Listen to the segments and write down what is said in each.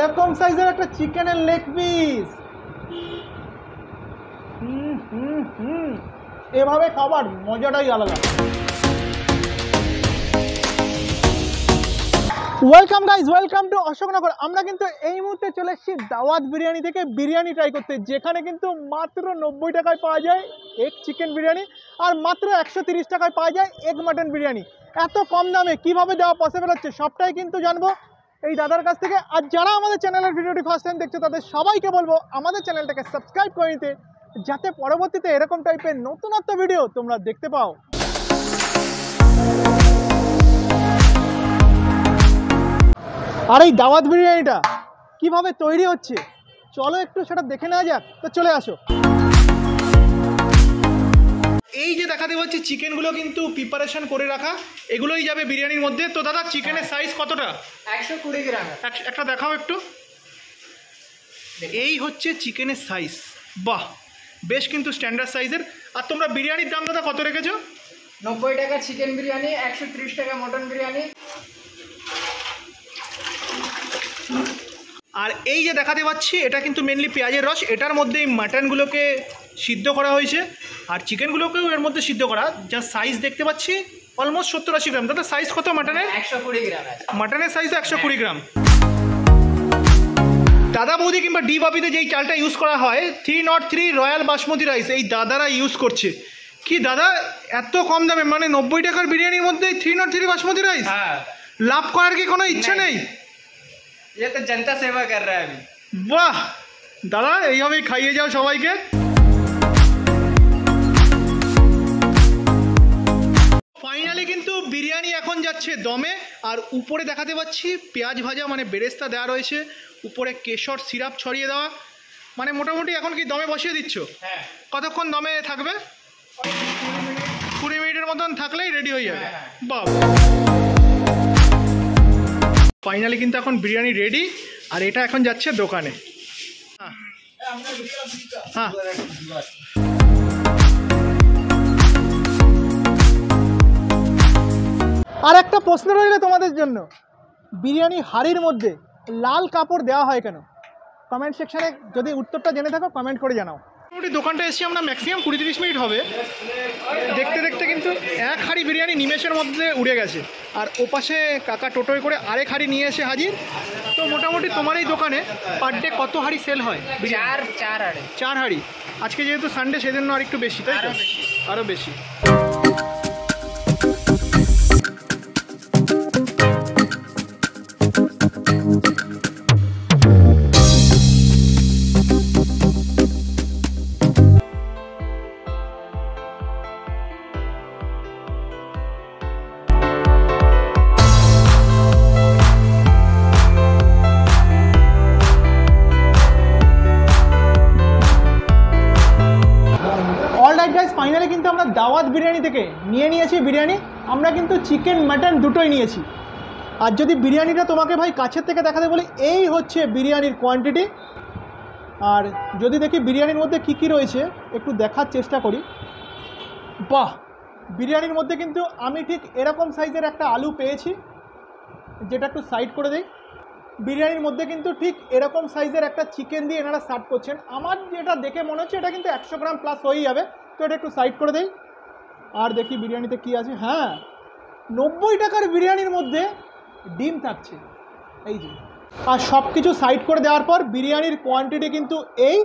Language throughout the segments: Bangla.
এরকম সাইজের একটা চিকেনের লেগ পিস। এভাবে খাবার মজাটাই আলাদা। Welcome guys, welcome to Ashoknagar. আমরা কিন্তু এই মুহূর্তে চলে এসেছি দাওয়াত বিরিয়ানি থেকে বিরিয়ানি ট্রাই করতে, যেখানে কিন্তু মাত্র 90 টাকায় পাওয়া যায় এগ চিকেন বিরিয়ানি আর মাত্র 130 টাকায় পাওয়া যায় এগ মাটন বিরিয়ানি। এত কম দামে কিভাবে দেওয়া পসিবল হচ্ছে সবটাই কিন্তু জানবো এই দাদার কাছ থেকে। আর যারা আমাদের চ্যানেলের ভিডিওটি ফার্স্ট টাইম দেখছো তাদের সবাইকে বলবো আমাদের চ্যানেলটাকে সাবস্ক্রাইব করে নিতে, যাতে পরবর্তীতে এরকম টাইপের নতুনত্ব ভিডিও তোমরা দেখতে পাও। আর এই দাওয়াত বিরিয়ানিটা কিভাবে তৈরি হচ্ছে চলো একটু সেটা দেখে নেওয়া যাক। তো চলে আসো। এই যে দেখাতে পাচ্ছি চিকেনগুলো কিন্তু প্রিপারেশন করে রাখা, এগুলোই যাবে বিরিয়ানির মধ্যে। তো দাদা চিকেনের সাইজ কতটা? 120 গ্রাম। একটা দেখাও একটু। এই হচ্ছে চিকেনের সাইজ, বাহ বেশ কিন্তু স্ট্যান্ডার্ড সাইজের। আর তোমরা বিরিয়ানির দাম দাদা কত রেখেছো? 90 টাকা চিকেন বিরিয়ানি, 130 টাকা মটন বিরিয়ানি। আর এই যে দেখাতে পাচ্ছি এটা কিন্তু মেনলি পেঁয়াজের রস, এটার মধ্যে এই মাটনগুলোকে সিদ্ধ করা হয়েছে আর চিকেনগুলোকেও এর মধ্যে সিদ্ধ করা। যা সাইজ দেখতে পাচ্ছি অলমোস্ট 70-80 গ্রাম। দাদা সাইজ কত মাটনের? 120 গ্রাম। মাটনের সাইজ 120 গ্রাম। দাদা বৌদি কিংবা ডি বাপিতে যেই চালটা ইউজ করা হয় 303 রয়্যাল বাসমতি রাইস এই দাদারা ইউজ করছে। কি দাদা এত কম দামে, মানে 90 টাকার বিরিয়ানির মধ্যে 303 বাসমতি রাইস? হ্যাঁ। লাভ করার কি কোনো ইচ্ছা নেই? ये तो जनता सेवा कर रहा है अभी। বাহ দাদা এইভাবেই খাইয়ে যাও সবাইকে। ফাইনালি কিন্তু বিরিয়ানি এখন যাচ্ছে দমে। আর উপরে দেখাতে পাচ্ছি পেঁয়াজ ভাজা মানে বেরেস্তা দেওয়া রয়েছে, উপরে কেশর সিরাপ ছড়িয়ে দেওয়া, মানে মোটামুটি এখন কি দমে বসিয়ে দিচ্ছ? হ্যাঁ। কতক্ষণ দমে থাকবে? 20 মিনিটের মতন থাকলেই রেডি হয়ে যাবে। বাহ ফাইনালি কিন্তু এখন বিরিয়ানি রেডি আর এটা এখন যাচ্ছে দোকানে। হ্যাঁ আর একটা প্রশ্ন রইল তোমাদের জন্য, বিরিয়ানি হাঁড়ির মধ্যে লাল কাপড় দেওয়া হয় কেন? কমেন্ট সেকশানে যদি উত্তরটা জেনে থাকো কমেন্ট করে জানাও। মোটামুটি দোকানটা এসেছি আমরা ম্যাক্সিমাম 20-30 মিনিট হবে। দেখতে দেখতে কিন্তু এক হাঁড়ি বিরিয়ানি নিমেষের মধ্যে উড়ে গেছে। আর ওপাশে কাকা টোটোয় করে আরেক হাঁড়ি নিয়ে এসে হাজির। তো মোটামুটি তোমার এই দোকানে পার ডে কত হাঁড়ি সেল হয়? 4 হাঁড়ি। আজকে যেহেতু সানডে সেজন্য আর একটু বেশি, তাই তো? আরও বেশি। ফাইনালি কিন্তু আমরা দাওয়াত বিরিয়ানি থেকে নিয়ে নিয়েছি বিরিয়ানি। আমরা কিন্তু চিকেন মাটন দুটোই নিয়েছি। আর যদি বিরিয়ানিটা তোমাকে ভাই কাছের থেকে দেখাতে বলি, এই হচ্ছে বিরিয়ানির কোয়ান্টিটি। আর যদি দেখি বিরিয়ানির মধ্যে কী কী রয়েছে একটু দেখার চেষ্টা করি। বাহ বিরিয়ানির মধ্যে কিন্তু আমি ঠিক এরকম সাইজের একটা আলু পেয়েছি, যেটা একটু সাইড করে দেই। বিরিয়ানির মধ্যে কিন্তু ঠিক এরকম সাইজের একটা চিকেন দিয়ে এনারা সার্ভ করছেন। আমার যেটা দেখে মনে হচ্ছে এটা কিন্তু 100 গ্রাম প্লাস হয়েই যাবে। তো এটা একটু সাইড করে দেই আর দেখি বিরিয়ানিতে কি আছে। হ্যাঁ 90 টাকার বিরিয়ানির মধ্যে ডিম থাকছে এই যে। আর সব কিছু সাইড করে দেওয়ার পর বিরিয়ানির কোয়ান্টিটি কিন্তু এই।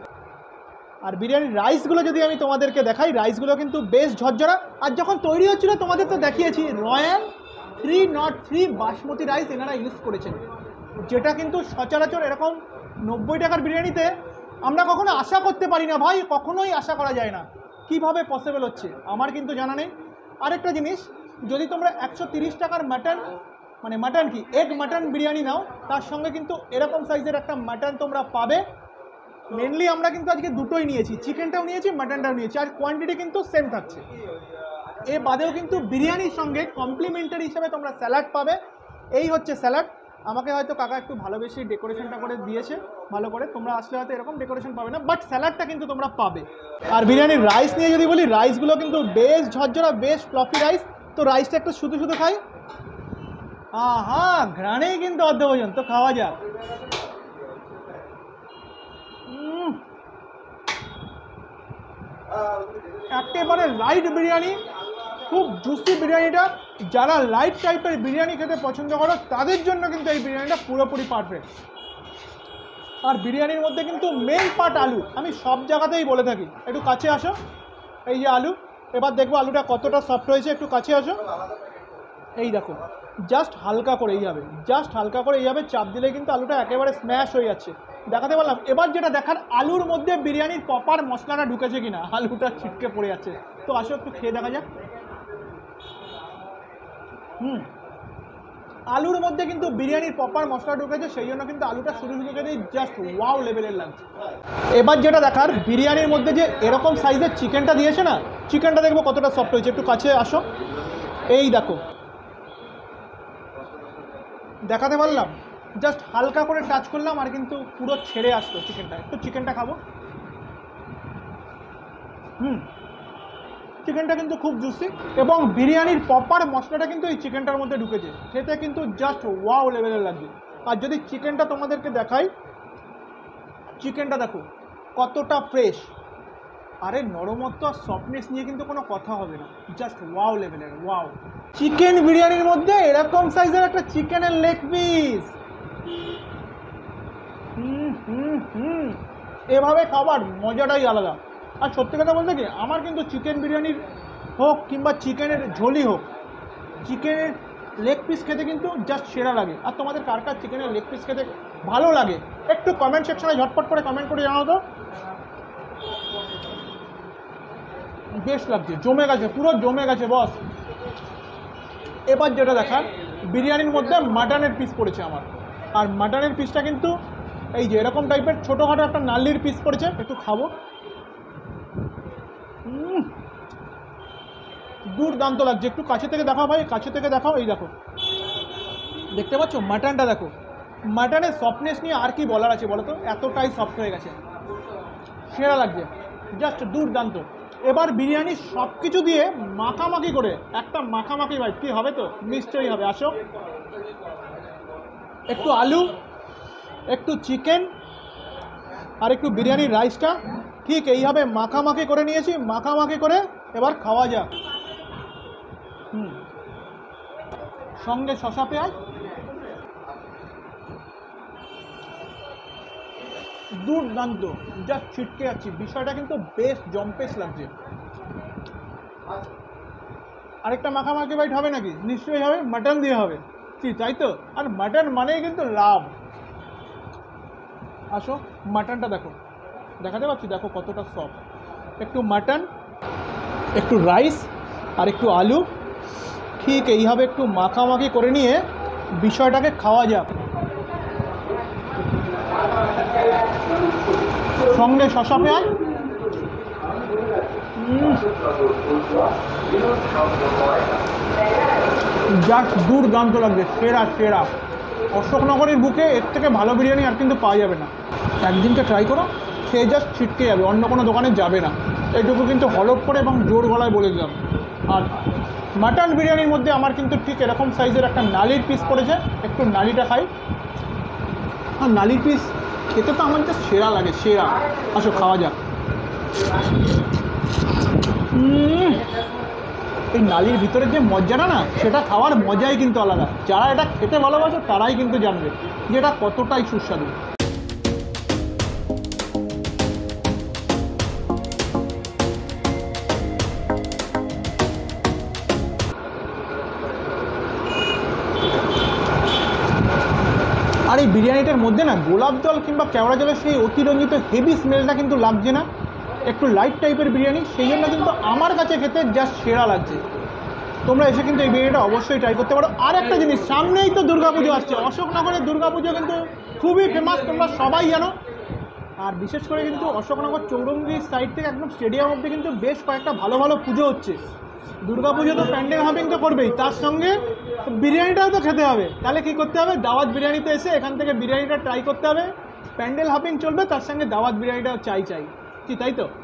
আর বিরিয়ানির রাইসগুলো যদি আমি তোমাদেরকে দেখাই, রাইসগুলো কিন্তু বেশ ঝরঝরা। আর যখন তৈরি হচ্ছিল তোমাদের তো দেখিয়েছি রয়্যাল 303 বাসমতি রাইস এনারা ইউজ করেছেন, যেটা কিন্তু সচরাচর এরকম 90 টাকার বিরিয়ানিতে আমরা কখনো আশা করতে পারি না ভাই, কখনোই আশা করা যায় না। কিভাবে পসিবল হচ্ছে আমার কিন্তু জানা নেই। আরেকটা জিনিস, যদি তোমরা 130 টাকার মাটন মানে মাটন কি এগ মাটন বিরিয়ানি নাও, তার সঙ্গে কিন্তু এরকম সাইজের একটা মাটন তোমরা পাবে। মেনলি আমরা কিন্তু আজকে দুটোই নিয়েছি, চিকেনটাও নিয়েছি মাটনটাও নিয়েছি, আর কোয়ান্টিটি কিন্তু সেম থাকছে। এ বাদেও কিন্তু বিরিয়ানির সঙ্গে কমপ্লিমেন্টারি হিসেবে তোমরা স্যালাড পাবে। এই হচ্ছে স্যালাড। আমাকে হয়তো কাকা একটু ভালোবেসে ডেকোরেশনটা করে দিয়েছে ভালো করে, তোমরা আসলে হয়তো এরকম ডেকোরেশন পাবে না, বাট স্যালাডটা কিন্তু তোমরা পাবে। আর বিরিয়ানির রাইস নিয়ে যদি বলি, রাইসগুলো কিন্তু বেশ ঝরঝরা, বেশ ফ্লফি রাইস। তো রাইসটা একটু শুধু শুধু খাই। হ্যাঁ ঘ্রাণেই কিন্তু অর্ধ পর্যন্ত খাওয়া যাক। একেবারে লাইট বিরিয়ানি, খুব জুসি বিরিয়ানিটা। যারা লাইট টাইপের বিরিয়ানি খেতে পছন্দ করো তাদের জন্য কিন্তু এই বিরিয়ানিটা পুরোপুরি পারফেক্ট। আর বিরিয়ানির মধ্যে কিন্তু মেইন পার্ট আলু, আমি সব জায়গাতেই বলে থাকি। একটু কাছে আসো, এই যে আলু, এবার দেখবো আলুটা কতটা সফট হয়েছে। একটু কাছে আসো, এই দেখো জাস্ট হালকা করে এইভাবে, জাস্ট হালকা করে এইভাবে চাপ দিলে কিন্তু আলুটা একেবারে স্ম্যাশ হয়ে যাচ্ছে। দেখাতে পারলাম। এবার যেটা দেখার, আলুর মধ্যে বিরিয়ানির প্রপার মশলাটা ঢুকেছে কিনা, আলুটা ছিটকে পড়ে যাচ্ছে। তো আসো একটু খেয়ে দেখা যাক। আলুর মধ্যে কিন্তু বিরিয়ানির প্রপার মশলা ঢুকেছে, সেই জন্য কিন্তু আলুটা শুরু খেতেই জাস্ট ওয়াও লেভেলের লাগছে। এবার যেটা দেখার, বিরিয়ানির মধ্যে যে এরকম সাইজের চিকেনটা দিয়েছে না, চিকেনটা দেখবো কতটা সফট হয়েছে। একটু কাছে আসো, এই দেখো, দেখাতে পারলাম। জাস্ট হালকা করে টাচ করলাম আর কিন্তু পুরো ছেড়ে আসলো চিকেনটা। একটু চিকেনটা খাবো। চিকেনটা কিন্তু খুব জুসি এবং বিরিয়ানির প্রপার মশলাটা কিন্তু এই চিকেনটার মধ্যে ঢুকেছে। খেতে কিন্তু জাস্ট ওয়াও লেভেলের লাগছে। আর যদি চিকেনটা তোমাদেরকে দেখাই, চিকেনটা দেখো কতটা ফ্রেশ। আরে নরমত্ব আর সফটনেস নিয়ে কিন্তু কোনো কথা হবে না, জাস্ট ওয়াও লেভেলের, ওয়াও। চিকেন বিরিয়ানির মধ্যে এরকম সাইজের একটা চিকেনের লেগ পিস, এভাবে খাবার মজাটাই আলাদা। আর সত্যি কথা বলতে কি, আমার কিন্তু চিকেন বিরিয়ানির হোক কিংবা চিকেনের ঝোলই হোক, চিকেনের লেগ পিস খেতে কিন্তু জাস্ট সেরা লাগে। আর তোমাদের কার কার চিকেনের লেগ পিস খেতে ভালো লাগে একটু কমেন্ট সেকশনে ঝটপট করে কমেন্ট করে জানাও তো। বেশ লাগছে, জমে গেছে, পুরো জমে গেছে বস। এবার যেটা দেখার, বিরিয়ানির মধ্যে মাটনের পিস পড়েছে আমার। আর মাটনের পিসটা কিন্তু এই যে এরকম টাইপের ছোটোখাটো একটা নাল্লির পিস পড়েছে। একটু খাবো। দুর্দান্ত লাগছে। একটু কাছে থেকে দেখাও ভাই, কাছে থেকে দেখাও। এই দেখো, দেখতে পাচ্ছ মাটনটা দেখো। মাটনের সফটনেস নিয়ে আর কি বলার আছে বলো তো, এতটাই সফট হয়ে গেছে, সেরা লাগছে, জাস্ট দুর্দান্ত। এবার বিরিয়ানি সব কিছু দিয়ে মাখামাখি করে একটা মাখামাখি ভাই কি হবে, তো নিশ্চয়ই হবে। আসো, একটু আলু, একটু চিকেন আর একটু বিরিয়ানির রাইসটা ঠিক এইভাবে মাখামাখি করে নিয়েছি। মাখামাখি করে এবার খাওয়া যাক। সঙ্গে শসা পেঁয়াজ, দুর্দান্ত, জাস্ট ছিটকে যাচ্ছি। বিষয়টা কিন্তু বেশ জম্পেশ লাগছে। আরেকটা মাখামাখি বাইট হবে নাকি? নিশ্চয়ই হবে, মাটন দিয়ে হবে কি, তাই তো? আর মাটন মানেই কিন্তু লাভ। আসো, মাটনটা দেখো, দেখাতে পাচ্ছি, দেখো কতটা সফট। একটু মাটন, একটু রাইস আর একটু আলু, ঠিক এইভাবে একটু মাখামাখি করে নিয়ে বিষয়টাকে খাওয়া যাক। সঙ্গে শসা পেঁয়াজ, জাস্ট দুর্দান্ত লাগবে, সেরা সেরা। অশোকনগরের বুকে এর থেকে ভালো বিরিয়ানি আর কিন্তু পাওয়া যাবে না। একদিনকে ট্রাই করো, খেয়ে জাস্ট ছিটকে যাবে, অন্য কোনো দোকানে যাবে না। এইটুকু কিন্তু হলপ করে এবং জোর গলায় বলে দিলাম। আর মাটন বিরিয়ানির মধ্যে আমার কিন্তু ঠিক এরকম সাইজের একটা নালির পিস পড়েছে। একটু নালিটা খাই। আর নালির পিস খেতে তো আমার জাস্ট সেরা লাগে, সেরা। আসো খাওয়া যাক। এই নালির ভিতরে যে মজাটা না, সেটা খাওয়ার মজাই কিন্তু আলাদা। যারা এটা খেতে ভালোবাসে তারাই কিন্তু জানবে যে এটা কতটাই সুস্বাদু। আর এই বিরিয়ানিটার মধ্যে না গোলাপ জল কিংবা কেওড়া জলের সেই অতিরঞ্জিত হেভি স্মেলটা কিন্তু লাগছে না। একটু লাইট টাইপের বিরিয়ানি, সেই জন্য কিন্তু আমার কাছে খেতে জাস্ট সেরা লাগছে। তোমরা এসে কিন্তু এই বিরিয়ানিটা অবশ্যই ট্রাই করতে পারো। আর একটা জিনিস, সামনেই তো দুর্গাপুজো আসছে। অশোকনগরের দুর্গাপুজো কিন্তু খুবই ফেমাস, তোমরা সবাই জানো। আর বিশেষ করে কিন্তু অশোকনগর চৌরঙ্গি সাইড থেকে একদম স্টেডিয়াম অব্দি কিন্তু বেশ কয়েকটা ভালো ভালো পুজো হচ্ছে। দুর্গাপুজো তো প্যান্ডেল হপিং তো করবেই, তার সঙ্গে বিরিয়ানিটাও তো খেতে হবে। তাহলে কী করতে হবে, দাওয়াত বিরিয়ানিতে এসে এখান থেকে বিরিয়ানিটা ট্রাই করতে হবে। প্যান্ডেল হপিং চলবে, তার সঙ্গে দাওয়াত বিরিয়ানিটাও চাই কি, তাই তো?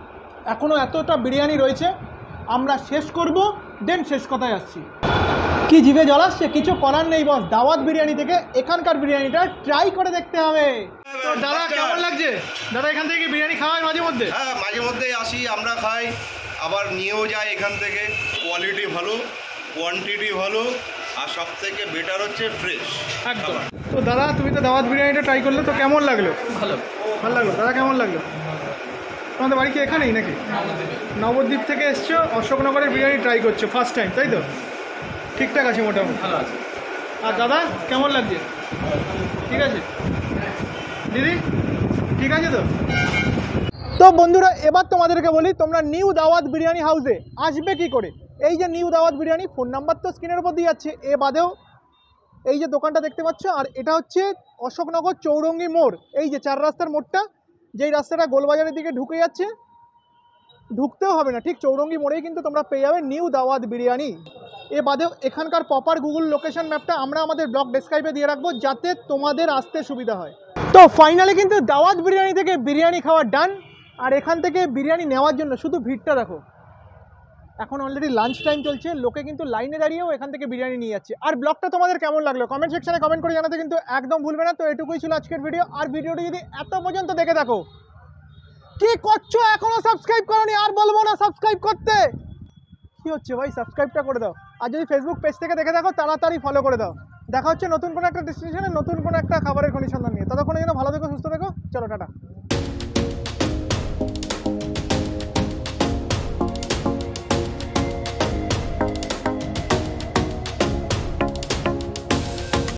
এখনও এতটা বিরিয়ানি রয়েছে, আমরা শেষ করব, দেন শেষ কথায় আসছি। কি জিভে জল আসছে, কিছু করার নেই বস, দাওয়াত বিরিয়ানি থেকে এখানকার বিরিয়ানিটা ট্রাই করে দেখতে হবে। তো দাদা কেমন লাগছে? দাদা এখান থেকে কি বিরিয়ানি খাওয়ায় মাঝে মধ্যে? হ্যাঁ, মাঝে মধ্যে আসি, আমরা খাই, আবার নিয়েও যাই এখান থেকে। কোয়ালিটি ভালো, কোয়ান্টিটি ভালো, আর সব থেকে বেটার হচ্ছে ফ্রেশ একদম। তো দাদা তুমি তো দাওয়াত বিরিয়ানিটা ট্রাই করলে, তো কেমন লাগলো? ভালো। ভালো লাগলো। দাদা কেমন লাগলো? তোমাদের বাড়ি কি এখানেই নাকি? নবদ্বীপ থেকে এসছো, অশোকনগরের বিরিয়ানি ট্রাই করছো ফার্স্ট টাইম, তাই তো? ঠিকঠাক আছে মোটামুটি? ভালো আছে। আর দাদা কেমন লাগছে? ঠিক আছে দিদি, ঠিক আছে তো? তো বন্ধুরা এবার তোমাদেরকে বলি, তোমরা নিউ দাওয়াত বিরিয়ানি হাউসে আসবে কি করে। এই যে নিউ দাওয়াত বিরিয়ানি, ফোন নাম্বার তো স্ক্রিনের উপর দিয়ে যাচ্ছে, এ বাদেও এই যে দোকানটা দেখতে পাচ্ছ, আর এটা হচ্ছে অশোকনগর চৌরঙ্গি মোড়, এই যে 4 রাস্তার মোড়টা, যেই রাস্তাটা গোলবাজারের দিকে ঢুকে যাচ্ছে, ঢুকতেও হবে না, ঠিক চৌরঙ্গি মোড়েই কিন্তু তোমরা পেয়ে যাবে নিউ দাওয়াত বিরিয়ানি। এ বাদেও এখানকার প্রপার গুগল লোকেশন ম্যাপটা আমরা আমাদের ব্লগ ডেসক্রাইবে দিয়ে রাখবো, যাতে তোমাদের আসতে সুবিধা হয়। তো ফাইনালি কিন্তু দাওয়াত বিরিয়ানি থেকে বিরিয়ানি খাওয়া ডান। আর এখান থেকে বিরিয়ানি নেওয়ার জন্য শুধু ভিড়টা দেখো, এখন অলরেডি লাঞ্চ টাইম চলছে, লোকে কিন্তু লাইনে দাঁড়িয়েও এখান থেকে বিরিয়ানি নিয়ে যাচ্ছে। আর ব্লগটা তোমাদের কেমন লাগলো কমেন্ট সেকশনে কমেন্ট করে জানাতে কিন্তু একদম ভুলবে না। তো এটুকুই ছিল আজকের ভিডিও। আর ভিডিওটি যদি এত পর্যন্ত দেখে থাকো, কি করছো এখনো সাবস্ক্রাইব করোনি? আর বলবো না সাবস্ক্রাইব করতে, কি হচ্ছে ভাই, সাবস্ক্রাইবটা করে দাও। আর যদি ফেসবুক পেজ থেকে দেখে থাকো, তাড়াতাড়ি ফলো করে দাও। দেখা হচ্ছে নতুন কোনো একটা ডেস্টিনেশনে, নতুন কোনো একটা খাবারের খনি সন্ধান নিয়ে। ততক্ষণে যেন ভালো থেকো, সুস্থ থেকো, চলো টাটা।